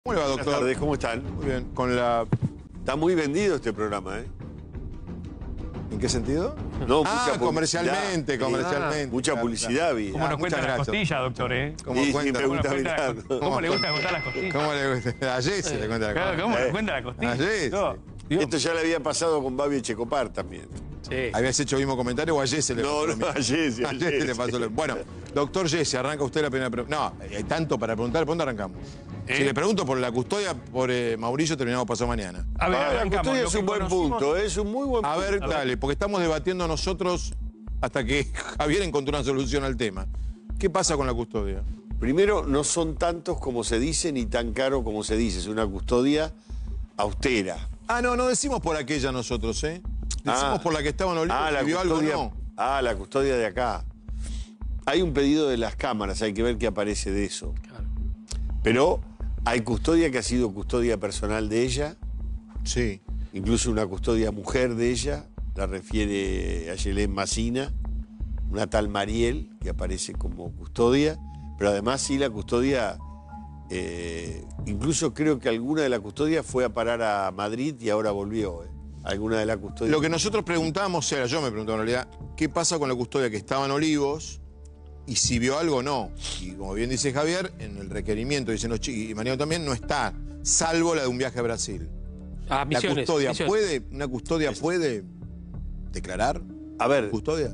¿Cómo le va, doctor? Buenas tardes, ¿cómo están? Muy bien. Con la... Está muy vendido este programa, ¿eh? ¿En qué sentido? No, mucha comercialmente, publicidad. comercialmente. Mucha Claro, publicidad, vi. ¿Cómo nos muchas cuentan las gracias. costillas, doctor, eh? ¿Cómo Sí, cuenta? me gusta ¿Cómo mirar. le gusta contar las costillas? ¿Cómo le gusta? Ayer se le cuenta la Claro, cosa. ¿cómo nos cuenta las costillas? Ayer, No, sí. Dios. Esto ya le había pasado con Babi Checopar también. Sí. ¿Habías hecho el mismo comentario o ayer se le pasó No, lo mismo? ayer sí, Ayer se le pasó lo mismo. Bueno, doctor Jesse, arranca usted la primera pregunta. No, hay tanto para preguntar. ¿Por dónde arrancamos? Si le pregunto por la custodia, por Mauricio, terminamos pasado mañana. A ver, La arrancamos. custodia Lo es que un buen conocimos- punto, es un muy buen A punto. ver, dale, porque estamos debatiendo nosotros hasta que Javier encontró una solución al tema. ¿Qué pasa con la custodia? Primero, no son tantos como se dice, ni tan caro como se dice. Es una custodia austera. Ah, no decimos por aquella nosotros, ¿eh? Decimos por la que estaba en Olivos, la si vio algo custodia, no. la custodia de acá. Hay un pedido de las cámaras, hay que ver qué aparece de eso. Claro. Pero hay custodia que ha sido custodia personal de ella, Sí. incluso una custodia mujer de ella, la refiere a Yelén Massina, una tal Mariel, que aparece como custodia, pero además sí la custodia, incluso creo que alguna de la custodia fue a parar a Madrid y ahora volvió. Alguna de la custodia. Lo que nosotros preguntábamos era, yo me preguntaba en realidad, ¿qué pasa con la custodia que estaba en Olivos y si vio algo o no? Y como bien dice Javier, en el requerimiento, dicen los chicos, y Mariano también, no está, salvo la de un viaje a Brasil. Ah, misiones. ¿La custodia misiones. una custodia puede declarar A ver, custodia?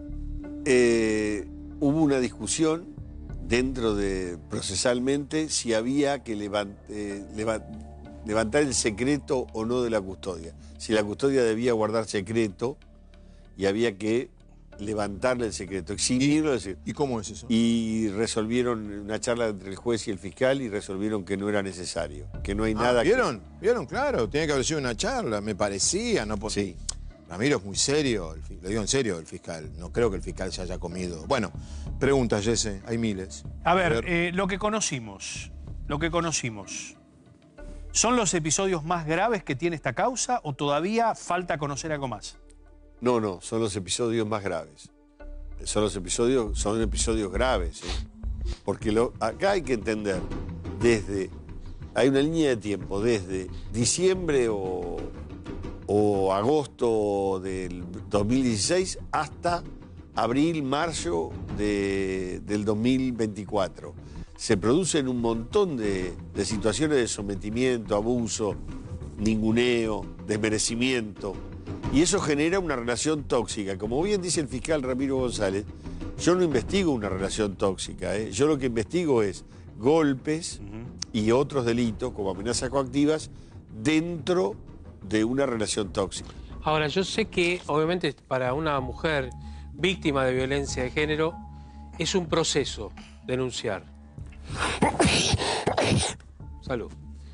hubo una discusión dentro de procesalmente si había que levantar el secreto o no de la custodia. Si la custodia debía guardar secreto y había que levantarle el secreto, eximirlo del secreto. ¿Y cómo es eso? Y resolvieron una charla entre el juez y el fiscal y resolvieron que no era necesario, que no hay nada ¿Vieron? ¿Vieron? Claro, tiene que haber sido una charla, me parecía, no Sí. Ramiro es muy serio, lo digo en serio, el fiscal. No creo que el fiscal se haya comido. Bueno, preguntas, Jesse, hay miles. A ver, lo que conocimos, ¿son los episodios más graves que tiene esta causa o todavía falta conocer algo más? No, son los episodios más graves. Son episodios graves, ¿eh? Porque acá hay que entender, hay una línea de tiempo, desde diciembre o agosto del 2016 hasta abril, marzo del 2024. Se producen un montón de situaciones de sometimiento, abuso, ninguneo, desmerecimiento. Y eso genera una relación tóxica. Como bien dice el fiscal Ramiro González, yo no investigo una relación tóxica, ¿eh? Yo lo que investigo es golpes y otros delitos, como amenazas coactivas, dentro de una relación tóxica. Ahora, yo sé que, obviamente, para una mujer víctima de violencia de género, es un proceso denunciar. Salud.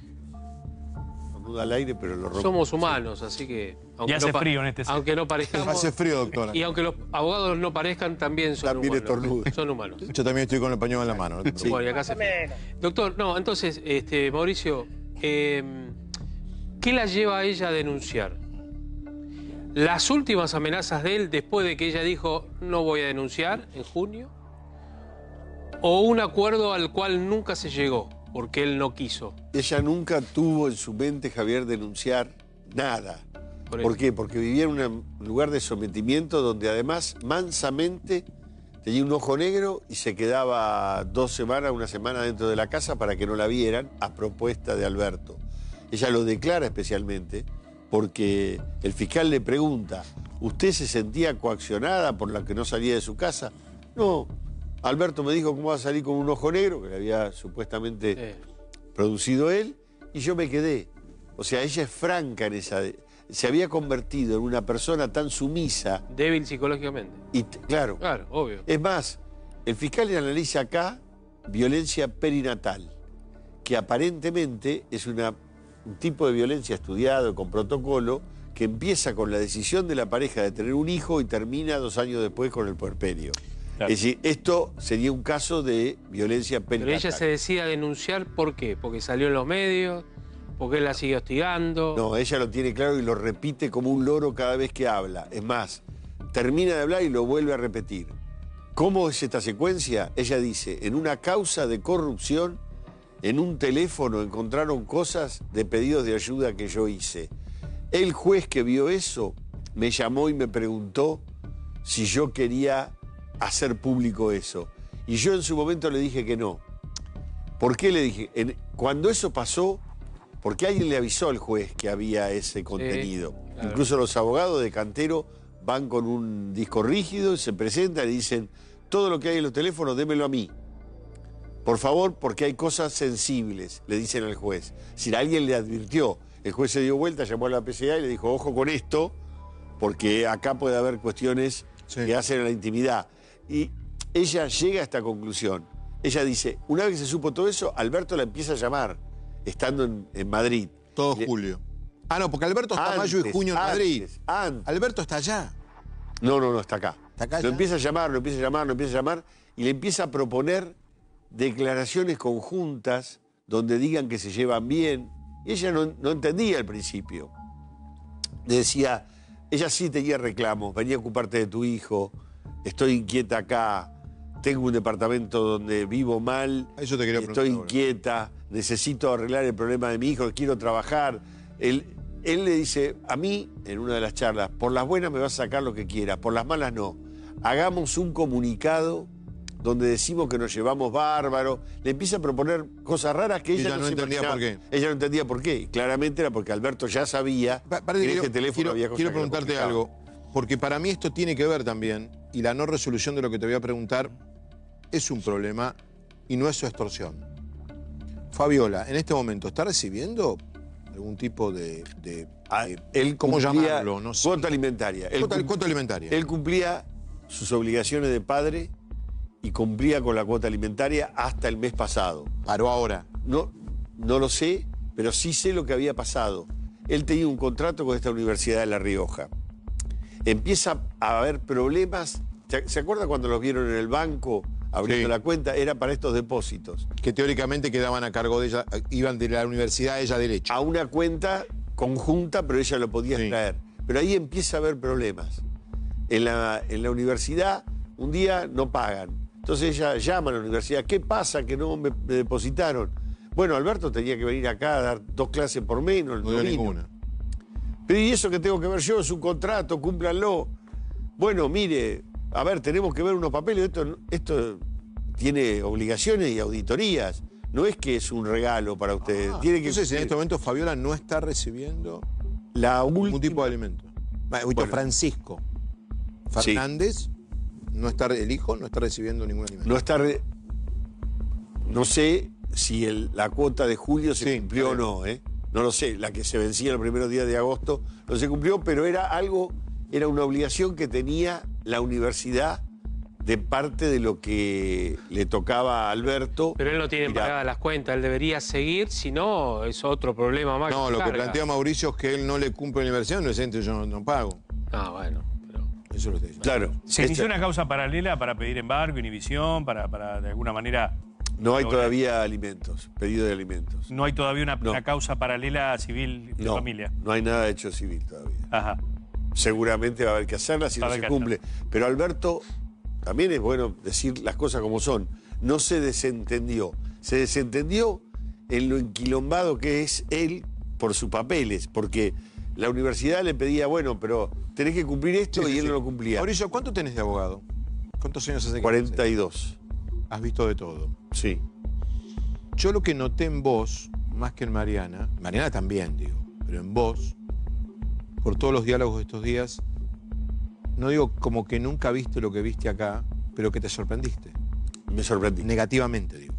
No da al aire, pero lo rompo. Somos humanos, así que... Y hace frío en este set. Aunque no parezcamos... Hace frío, doctora. Y aunque los abogados no parezcan, también son También humanos. estornuda. Son humanos. Yo también estoy con el pañuelo en la mano. Sí. Bueno, y acá hace frío. Doctor, no, entonces, Mauricio, ¿qué la lleva a ella a denunciar? ¿Las últimas amenazas de él después de que ella dijo no voy a denunciar en junio? ¿O un acuerdo al cual nunca se llegó porque él no quiso? Ella nunca tuvo en su mente, Javier, denunciar nada. Por ¿Por eso. qué? Porque vivía en un lugar de sometimiento donde además mansamente tenía un ojo negro y se quedaba 2 semanas, una semana dentro de la casa para que no la vieran, a propuesta de Alberto. Ella lo declara especialmente porque el fiscal le pregunta, ¿usted se sentía coaccionada por la que no salía de su casa? No, Alberto me dijo cómo va a salir con un ojo negro, que le había supuestamente producido él, y yo me quedé. O sea, ella es franca en esa... Se había convertido en una persona tan sumisa Débil psicológicamente. y, claro, Claro, obvio. es más, el fiscal analiza acá violencia perinatal, que aparentemente es un tipo de violencia estudiado con protocolo que empieza con la decisión de la pareja de tener un hijo y termina 2 años después con el puerperio. Claro. Es decir, esto sería un caso de violencia Pero perinatal. ella se decide a denunciar, ¿por qué? Porque salió en los medios, porque él la sigue hostigando. No, ella lo tiene claro y lo repite como un loro cada vez que habla. Es más, termina de hablar y lo vuelve a repetir. ¿Cómo es esta secuencia? Ella dice, en una causa de corrupción en un teléfono encontraron cosas de pedidos de ayuda que yo hice. El juez que vio eso me llamó y me preguntó si yo quería hacer público eso. Y yo en su momento le dije que no. ¿Por qué le dije? Cuando eso pasó, porque alguien le avisó al juez que había ese contenido. Claro. Incluso los abogados de Cantero van con un disco rígido y se presentan y dicen, todo lo que hay en los teléfonos, démelo a mí. Por favor, porque hay cosas sensibles, le dicen al juez. Si alguien le advirtió, el juez se dio vuelta, llamó a la PCA y le dijo, ojo con esto, porque acá puede haber cuestiones que hacen a la intimidad. Y ella llega a esta conclusión. Ella dice, una vez que se supo todo eso, Alberto la empieza a llamar, estando en Madrid. Todo julio. Ah, no, porque Alberto está mayo y junio en Madrid. Alberto está allá. No, está acá. ¿Está acá lo ya? empieza a llamar, y le empieza a proponer declaraciones conjuntas donde digan que se llevan bien. Y ella no entendía al principio. Le decía, ella sí tenía reclamos, venía a ocuparte de tu hijo, estoy inquieta acá, tengo un departamento donde vivo mal, Eso te quería estoy preguntar inquieta, necesito arreglar el problema de mi hijo, quiero trabajar. Él le dice, a mí, en una de las charlas, por las buenas me vas a sacar lo que quieras, por las malas no. Hagamos un comunicado donde decimos que nos llevamos bárbaro. Le empieza a proponer cosas raras que ella no se entendía imaginaba. por qué. Ella no entendía por qué. Y claramente era porque Alberto ya sabía que en este teléfono había cosas quiero que lo preguntarte complicaban. algo, porque para mí esto tiene que ver también, y la no resolución de lo que te voy a preguntar es un problema y no es su extorsión. Fabiola, en este momento, ¿está recibiendo algún tipo de Él ¿cómo cumplía llamarlo? No sé. cuota alimentaria. Cuota alimentaria. Él cumplía sus obligaciones de padre y cumplía con la cuota alimentaria hasta el mes pasado. Paró ahora. No lo sé, pero sí sé lo que había pasado. Él tenía un contrato con esta Universidad de La Rioja. Empieza a haber problemas. ¿Se acuerda cuando los vieron en el banco abriendo la cuenta? Era para estos depósitos. Que teóricamente quedaban a cargo de ella, iban de la universidad a ella derecho. A una cuenta conjunta, pero ella lo podía extraer. Pero ahí empieza a haber problemas. En la universidad, un día no pagan. Entonces ella llama a la universidad, ¿qué pasa que no me depositaron? Bueno, Alberto tenía que venir acá a dar 2 clases por menos. No dio ninguna. Pero ¿y eso que tengo que ver yo? Es un contrato, cúmplanlo. Bueno, mire, a ver, tenemos que ver unos papeles. Esto tiene obligaciones y auditorías. No es que es un regalo para ustedes. Tiene que Entonces, en este momento, Fabiola no está recibiendo ningún tipo de alimento. Bueno, Francisco Fernández, no está, el hijo, no está recibiendo ningún alimento. No está. No sé si la cuota de julio se cumplió o no, ¿eh? No lo sé. La que se vencía el primer día de agosto no se cumplió, pero era una obligación que tenía la universidad de parte de lo que le tocaba a Alberto. Pero él no tiene pagadas las cuentas, él debería seguir, si no, es otro problema más. No, lo que plantea Mauricio es que él no le cumple la universidad, no es entre yo no pago. Ah, bueno. Eso lo está diciendo. Claro. ¿Se inició una causa paralela para pedir embargo, inhibición, para de alguna manera... No hay todavía alimentos, pedido de alimentos. ¿No hay todavía una causa paralela civil de familia? No hay nada hecho civil todavía. Ajá. Seguramente va a haber que hacerla si no se cumple. Pero Alberto, también es bueno decir las cosas como son, no se desentendió. Se desentendió en lo enquilombado que es él por sus papeles, porque la universidad le pedía, bueno, pero tenés que cumplir esto y él no lo cumplía. Mauricio, ¿cuánto tenés de abogado? ¿Cuántos años hace que 42. Has visto de todo. Sí. Yo lo que noté en vos, más que en Mariana también, digo, pero en vos, por todos los diálogos de estos días, no digo como que nunca viste lo que viste acá, pero que te sorprendiste. Me sorprendí. Negativamente, digo.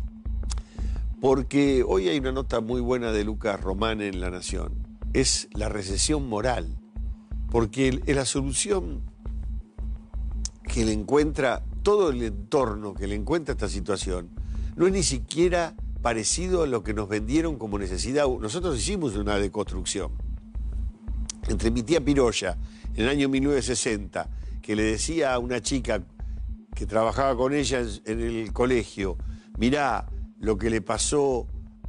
Porque hoy hay una nota muy buena de Lucas Román en La Nación. Es la recesión moral. Porque es la solución que le encuentra, todo el entorno que le encuentra esta situación, no es ni siquiera parecido a lo que nos vendieron como necesidad. Nosotros hicimos una deconstrucción. Entre mi tía Piroya, en el año 1960, que le decía a una chica que trabajaba con ella en el colegio, mirá lo que le pasó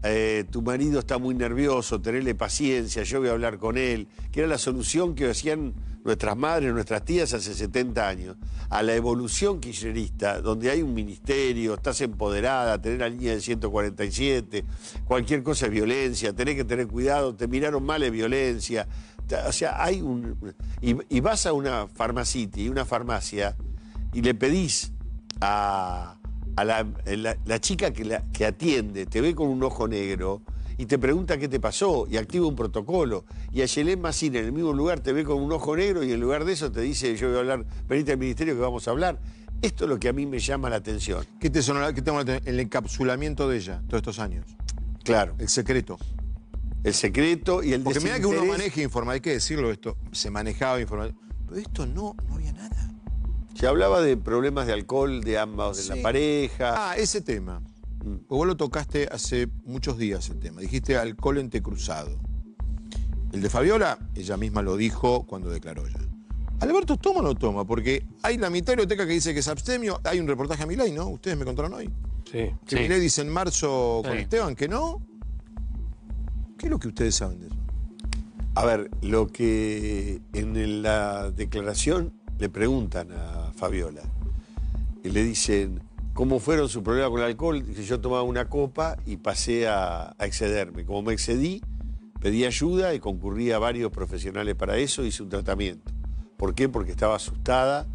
tu marido está muy nervioso, tenerle paciencia, yo voy a hablar con él, que era la solución que hacían nuestras madres, nuestras tías hace 70 años, a la evolución kirchnerista, donde hay un ministerio, estás empoderada, tenés la línea del 147, cualquier cosa es violencia, tenés que tener cuidado, te miraron mal es violencia. O sea, hay un... Y vas a una Pharmacity, una farmacia, y le pedís a la chica que atiende, te ve con un ojo negro y te pregunta qué te pasó y activa un protocolo. Y a Yelén Massín en el mismo lugar te ve con un ojo negro y en lugar de eso te dice, yo voy a hablar, venite al ministerio que vamos a hablar. Esto es lo que a mí me llama la atención. ¿Qué te sonó? ¿Qué te llamó la atención? El encapsulamiento de ella todos estos años. Claro. El secreto. El secreto y el Porque mira que uno desinterés. maneja información, hay que decirlo esto, se manejaba información. Pero esto no había nada. Se hablaba de problemas de alcohol de ambas, de Sí. la pareja. Ah, ese tema. Vos lo tocaste hace muchos días el tema. Dijiste alcohol entrecruzado. El de Fabiola, ella misma lo dijo cuando declaró ya. ¿Alberto toma o no toma? Porque hay la mitad de la biblioteca que dice que es abstemio. Hay un reportaje a Milei, ¿no? Ustedes me contaron hoy. Sí, Que Milei dice en marzo con Sí. Esteban que no. ¿Qué es lo que ustedes saben de eso? A ver, lo que en la declaración le preguntan a Fabiola y le dicen cómo fueron su problema con el alcohol. Dice, yo tomaba una copa y pasé a excederme. Como me excedí, pedí ayuda y concurrí a varios profesionales para eso, hice un tratamiento. ¿Por qué? Porque estaba asustada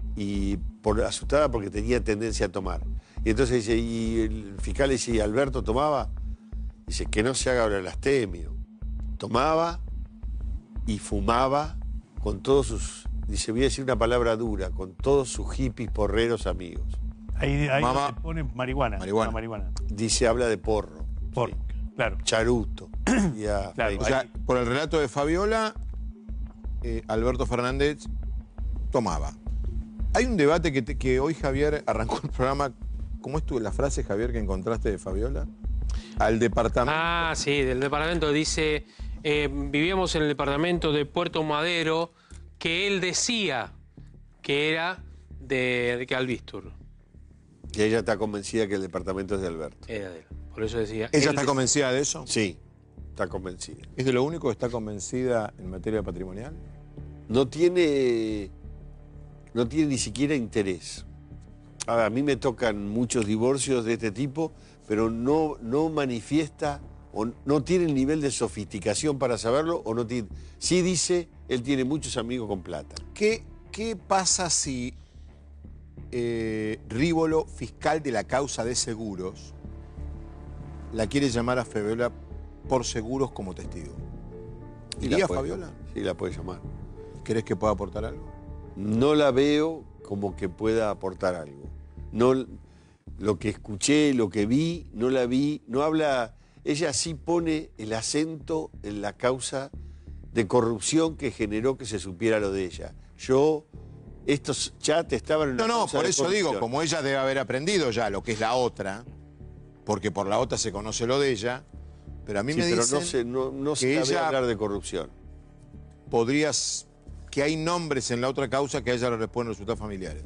asustada porque tenía tendencia a tomar. Y entonces dice, y el fiscal le dice, ¿y Alberto tomaba? Dice, que no se haga blasfemio. Tomaba y fumaba con todos sus, dice, voy a decir una palabra dura, con todos sus hippies porreros amigos. Ahí Mamá. se pone marihuana. Marihuana. La marihuana. Dice, habla de porro, Por, sí, claro. charuto. Y a Claro, Frei. O sea, por el relato de Fabiola, Alberto Fernández tomaba. Hay un debate que hoy Javier arrancó el programa. ¿Cómo estuvo la frase, Javier, que encontraste de Fabiola? Al departamento. Ah, sí, del departamento dice, vivíamos en el departamento de Puerto Madero, que él decía que era de Calvistur. Y ella está convencida que el departamento es de Alberto. Era de él. Por eso decía. ¿Ella él está convencida de eso? Sí, está convencida. ¿Es de lo único que está convencida en materia patrimonial? No tiene ni siquiera interés. A mí me tocan muchos divorcios de este tipo, pero no manifiesta o no tiene el nivel de sofisticación para saberlo o no tiene. Sí dice, él tiene muchos amigos con plata. ¿Qué pasa si Rívolo, fiscal de la causa de seguros, la quiere llamar a Fabiola por seguros como testigo? Y ¿Iría la puede- Fabiola? Sí, la puede llamar. ¿Crees que pueda aportar algo? No la veo como que pueda aportar algo. No, lo que escuché, lo que vi, no la vi, no habla. Ella sí pone el acento en la causa de corrupción que generó que se supiera lo de ella. Estos chats estaban en una No, causa por de eso digo, corrupción. como ella debe haber aprendido ya lo que es la otra, porque por la otra se conoce lo de ella, pero a mí Sí, me pero dicen no se que la ve ella hablar de corrupción. podrías, que hay nombres en la otra causa que a ella le responden resultados familiares.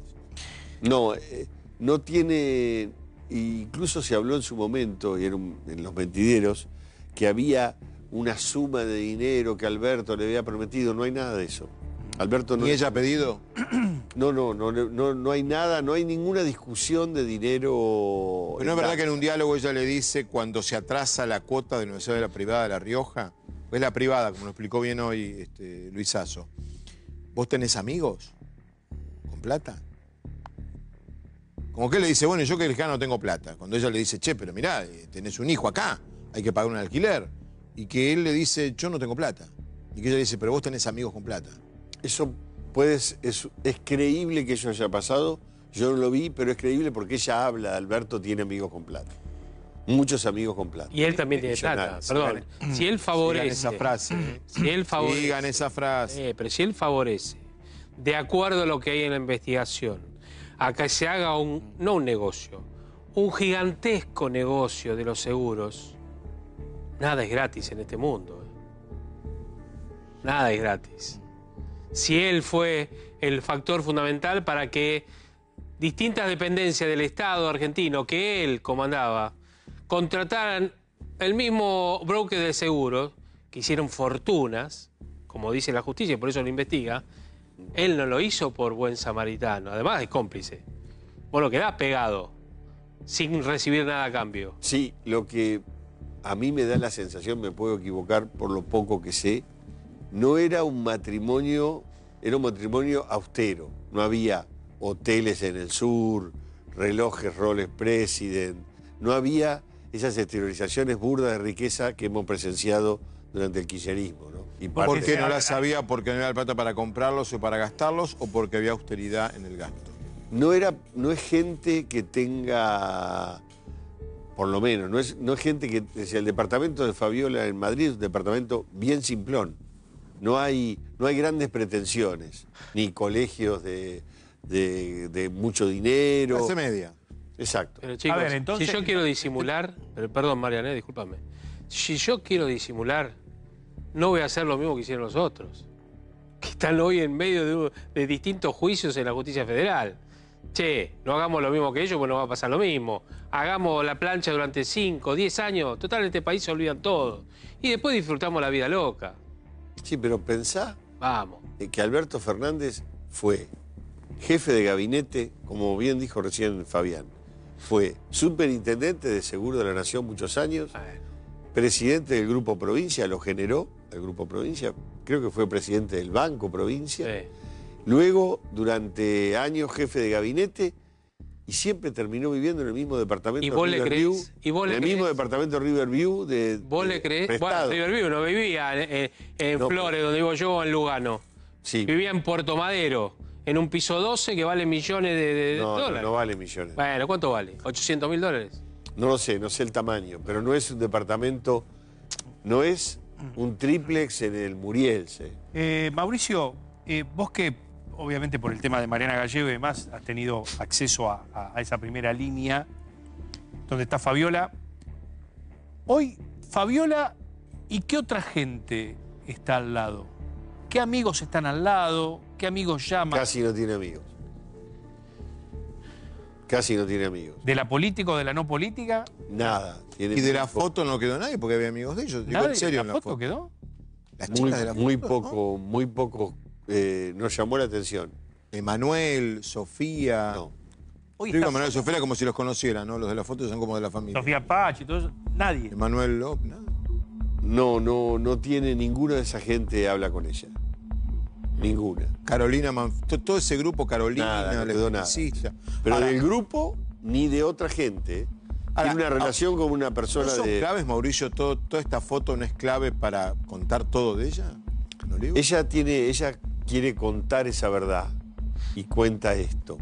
No tiene, incluso se habló en su momento, y en los mentideros, que había una suma de dinero que Alberto le había prometido. No hay nada de eso. Alberto no. ¿Ni ella ha pedido? No hay nada, no hay ninguna discusión de dinero. Pero no es verdad que en un diálogo ella le dice cuando se atrasa la cuota de la Universidad de la Privada de La Rioja, es la privada, como lo explicó bien hoy Luis Sasso. ¿Vos tenés amigos con plata? Como que él le dice, bueno, yo que no tengo plata. Cuando ella le dice, che, pero mirá, tenés un hijo acá, hay que pagar un alquiler. Y que él le dice, yo no tengo plata. Y que ella le dice, pero vos tenés amigos con plata. Eso es creíble que eso haya pasado. Yo no lo vi, pero es creíble porque ella habla, Alberto tiene amigos con plata. Muchos amigos con plata. Y él también tiene plata. Perdón. Si él favorece. Sigan esa frase. Si él favorece. Digan esa frase. Pero si él favorece, de acuerdo a lo que hay en la investigación, a que se haga no un negocio, un gigantesco negocio de los seguros, nada es gratis en este mundo. Nada es gratis. Si él fue el factor fundamental para que distintas dependencias del Estado argentino que él comandaba contrataran el mismo broker de seguros, que hicieron fortunas, como dice la justicia, y por eso lo investiga, él no lo hizo por buen samaritano, además es cómplice. Vos lo quedás pegado, sin recibir nada a cambio. Sí, lo que a mí me da la sensación, me puedo equivocar por lo poco que sé, no era un matrimonio, era un matrimonio austero. No había hoteles en el sur, relojes Rolex President, no había esas exteriorizaciones burdas de riqueza que hemos presenciado durante el kirchnerismo, ¿no? Y ¿Por qué no la las había? ¿Porque no era el plata para comprarlos o para gastarlos? ¿O porque había austeridad en el gasto? no es gente que tenga, por lo menos, no es gente que, decía, el departamento de Fabiola en Madrid es un departamento bien simplón. No hay grandes pretensiones, ni colegios de mucho dinero. Clase media. Exacto. Pero chicos, A ver, entonces- si yo quiero disimular, perdón Mariana, discúlpame, si yo quiero disimular, no voy a hacer lo mismo que hicieron los otros, que están hoy en medio de distintos juicios en la justicia federal. Che, no hagamos lo mismo que ellos, pues no va a pasar lo mismo. Hagamos la plancha durante 5, 10 años, total en este país se olvidan todo. Y después disfrutamos la vida loca. Sí, pero pensá Vamos. que Alberto Fernández fue jefe de gabinete, como bien dijo recién Fabián, fue superintendente de Seguro de la Nación muchos años, Bueno, presidente del Grupo Provincia, lo generó el Grupo Provincia, creo que fue presidente del Banco Provincia, sí. luego durante años jefe de gabinete y siempre terminó viviendo en el mismo departamento ¿Y vos le Riverview, creés? ¿Y vos le en el mismo creés? departamento Riverview de ¿Vos le creés? prestado. Bueno, Riverview no vivía en No, Flores, donde vivo yo, en Lugano. Sí, Vivía en Puerto Madero, en un piso 12 que vale millones de no, dólares. no vale millones. Bueno, ¿cuánto vale? $800.000. No lo sé, no sé el tamaño, pero no es un departamento, no es un triplex en el Murielse. Mauricio, vos que obviamente por el tema de Mariana Gallego y demás has tenido acceso a esa primera línea donde está Fabiola. Hoy, Fabiola, ¿y qué otra gente está al lado? ¿Qué amigos están al lado? ¿Qué amigos llaman? Casi no tiene amigos. Casi no tiene amigos. ¿De la política o de la no política? Nada. Tiene Y de muy la poco- foto no quedó nadie porque había amigos de ellos. Digo, ¿Nadie en serio, de en la la foto foto. quedó? Las muy, chicas de la muy foto, poco, muy poco nos llamó la atención. ¿no? Emanuel, Sofía. No. Hoy Yo digo está Emanuel y Sofía era como si los conocieran, ¿no? Los de la foto son como de la familia. Sofía Pachi, todo eso. Nadie. Emanuel López, nada. No tiene ninguna de esa gente habla con ella. Ninguna. Carolina, todo ese grupo, Carolina, Nada, no quedó nada. electricista. Pero Ahora, del grupo ni de otra gente. Ahora, Tiene una relación con una ¿no persona son de... claves, Mauricio? ¿Toda esta foto no es clave para contar todo de ella? ¿No le digo? Ella quiere contar esa verdad y cuenta esto.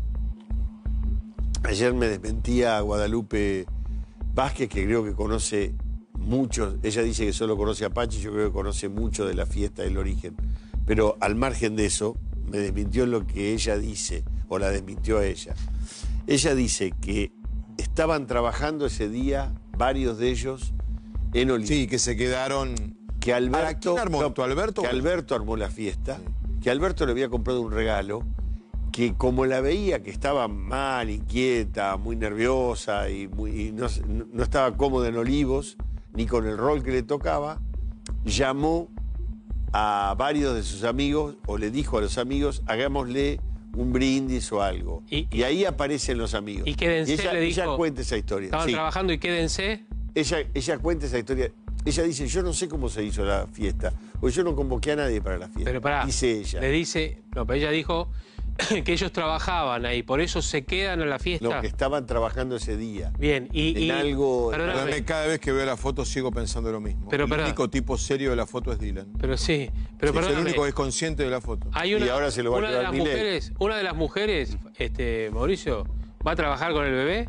Ayer me desmentía Guadalupe Vázquez, que creo que conoce mucho. Ella dice que solo conoce a Pachi, yo creo que conoce mucho de la fiesta del origen. Pero al margen de eso, me desmintió en lo que ella dice, o la desmintió a ella. Ella dice que estaban trabajando ese día, varios de ellos, en Olivos. Sí, que se quedaron... Que Alberto, ¿quién armó esto, Alberto? Que Alberto armó la fiesta, que Alberto le había comprado un regalo, que como la veía que estaba mal, inquieta, muy nerviosa y no estaba cómoda en Olivos, ni con el rol que le tocaba, llamó a varios de sus amigos o le dijo a los amigos, hagámosle un brindis o algo. Y ahí aparecen los amigos. Y quédense, ella, le dijo. ella cuenta esa historia. Estaban Sí. trabajando y quédense. Ella cuenta esa historia. Ella dice, yo no sé cómo se hizo la fiesta, o yo no convoqué a nadie para la fiesta. Pero pará, dice ella. le dice, no, pero ella dijo que ellos trabajaban ahí, por eso se quedan a la fiesta. No, que estaban trabajando ese día. Bien, y En algo- perdóname, Perdóname, cada vez que veo la foto sigo pensando lo mismo. Pero, el perdón. único tipo serio de la foto es Dylan. pero sí, pero Sí, es el perdóname, único que es consciente de la foto. hay Y una, ahora se lo va a una de llevar las Milei. mujeres, una de las mujeres, Mauricio, ¿va a trabajar con el bebé?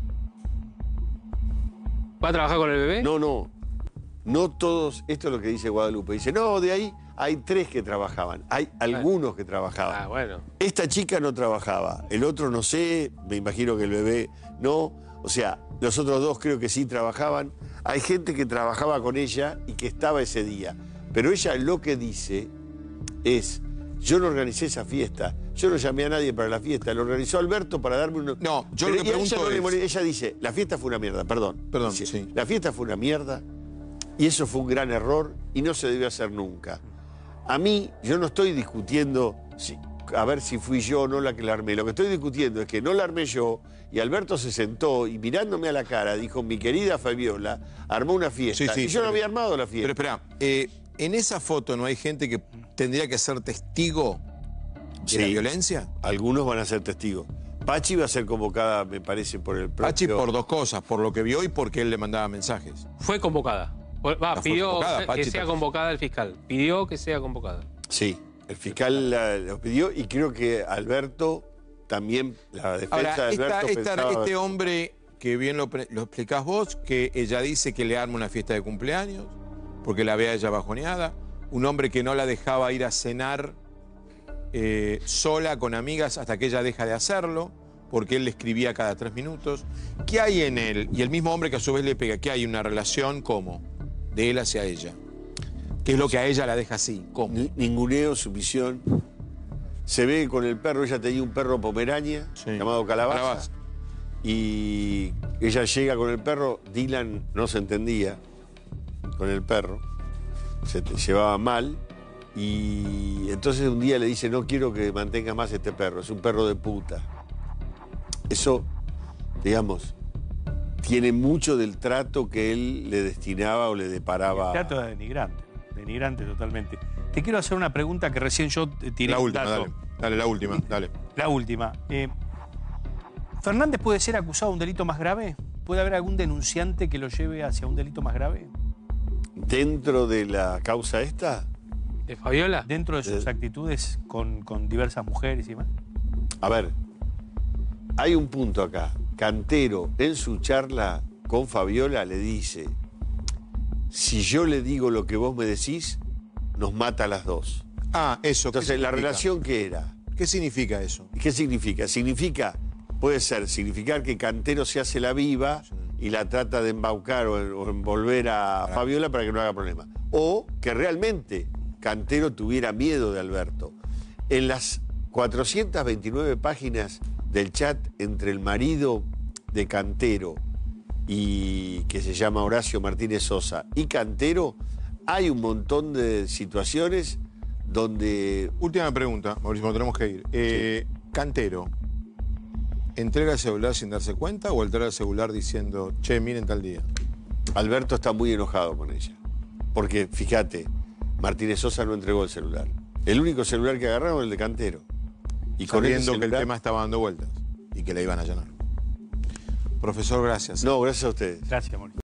¿Va a trabajar con el bebé? No todos, esto es lo que dice Guadalupe. Dice, no, de ahí hay 3 que trabajaban, hay algunos que trabajaban. Ah, bueno. Esta chica no trabajaba, el otro no sé, me imagino que el bebé no. O sea, los otros 2 creo que sí trabajaban. Hay gente que trabajaba con ella y que estaba ese día. Pero ella lo que dice es, yo no organicé esa fiesta, yo no llamé a nadie para la fiesta, lo organizó Alberto para darme un... No, yo Pero lo que ella pregunto no le es- molesta, ella dice, la fiesta fue una mierda, perdón. Perdón, Dice, sí. La fiesta fue una mierda, Y eso fue un gran error y no se debió hacer nunca. A mí, yo no estoy discutiendo a ver si fui yo o no la que la armé. Lo que estoy discutiendo es que no la armé yo y Alberto se sentó y mirándome a la cara dijo, mi querida Fabiola armó una fiesta. Sí, y yo no había armado la fiesta. Pero espera, en esa foto no hay gente que tendría que ser testigo de la violencia. Algunos van a ser testigos. Pachi va a ser convocada, me parece, por el propio... Pachi por dos cosas, por lo que vio y porque él le mandaba mensajes. Fue convocada. Pidió convocada, Pachi, que sea convocada el fiscal. Pidió que sea convocada. Sí, el fiscal lo pidió y creo que Alberto también, la defensa Ahora, de Alberto pensaba... este hombre que bien lo explicás vos, que ella dice que le arma una fiesta de cumpleaños, porque la ve a ella bajoneada, un hombre que no la dejaba ir a cenar sola con amigas hasta que ella deja de hacerlo, porque él le escribía cada 3 minutos. ¿Qué hay en él? Y el mismo hombre que a su vez le pega, ¿qué hay? Una relación, ¿cómo? De él hacia ella. ¿Qué es lo que a ella la deja así? ¿Cómo? Ninguneo, sumisión. Se ve con el perro, ella tenía un perro pomerania llamado Calabaza. Y ella llega con el perro, Dylan no se entendía con el perro, se llevaba mal. Y entonces un día le dice, no quiero que mantengas más este perro, es un perro de puta. Eso, digamos, tiene mucho del trato que él le destinaba o le deparaba. El trato es denigrante totalmente. Te quiero hacer una pregunta que recién yo tiré. La última, dato. dale, la última, dale. La última. ¿Fernández puede ser acusado de un delito más grave? ¿Puede haber algún denunciante que lo lleve hacia un delito más grave? ¿Dentro de la causa esta? ¿De Fabiola? Dentro de sus actitudes con diversas mujeres y demás. A ver, hay un punto acá. Cantero, en su charla con Fabiola, le dice, si yo le digo lo que vos me decís, nos mata a las dos. Ah, eso. Entonces, ¿la relación qué era? ¿Qué significa eso? ¿Qué significa? Puede significar que Cantero se hace la viva y la trata de embaucar o envolver a Fabiola para que no haga problema. O que realmente Cantero tuviera miedo de Alberto. En las 429 páginas del chat entre el marido de Cantero y que se llama Horacio Martínez Sosa y Cantero, hay un montón de situaciones donde... Última pregunta, Mauricio, tenemos que ir. Cantero, ¿entrega el celular sin darse cuenta o entrega el celular diciendo, che, miren tal día? Alberto está muy enojado con ella. Porque, fíjate, Martínez Sosa no entregó el celular. El único celular que agarraron es el de Cantero. Y sabiendo que el tema estaba dando vueltas y que la iban a allanar. Profesor, gracias. No, gracias a ustedes. Gracias, Mauricio.